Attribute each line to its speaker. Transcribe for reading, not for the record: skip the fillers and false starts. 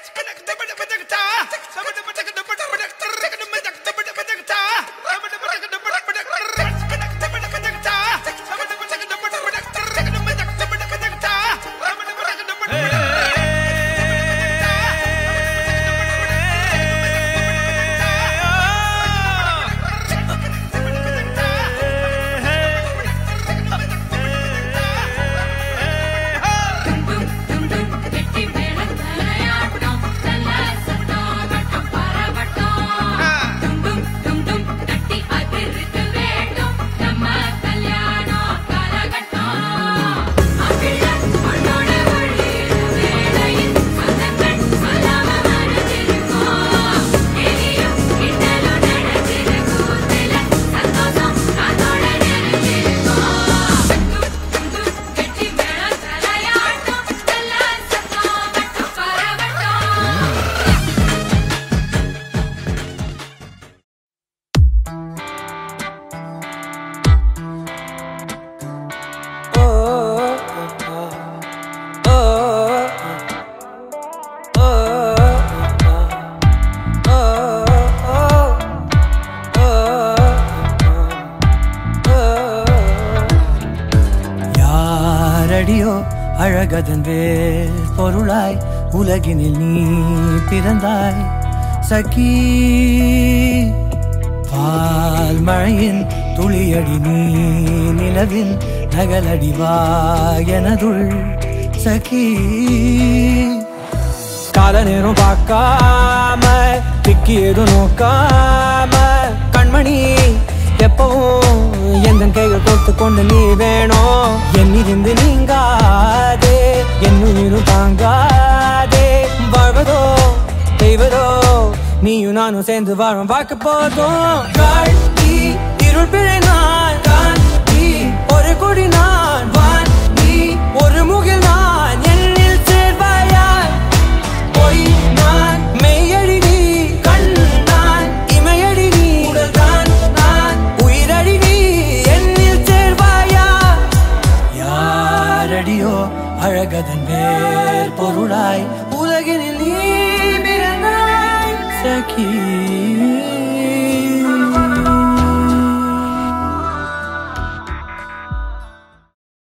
Speaker 1: அழகதன் வேர் பொருளாய் உலகினில் நீ பிறந்தாய் சகி பால் மழையின் துளியடி நீ நிலவின் நகலடிவா எனதுள் சகி கால நேரம் பார்க்காம திக்கி எதுவும் நோக்காம கண்மணி எப்பவும் எந்த கைகள் கோர்த்து கொண்டு நீ வேணும் என்னிருந்து நீங்காதே என்னுயிரும் தாங்காதே வாழ்வதோ செய்வதோ நீயும் நானும் சேர்ந்து வாழும் பார்க்க போதும் காட்டி இருள் பிழை நான் காட்டி ஒரு கொடி நான் வான் நீ ஒரு முகில் நான் என்னில் சேர்வாயாய் பொய் நான் மெய்யடி நீ கண் நான் இமையடி நீ உடல் தான் நான் உயிரடி நீ என்னில் சேர்வாயா யாரடியோ அழகதன் வேர் பொருளாய் உலகினில் நீ பிறந்தாய் சகி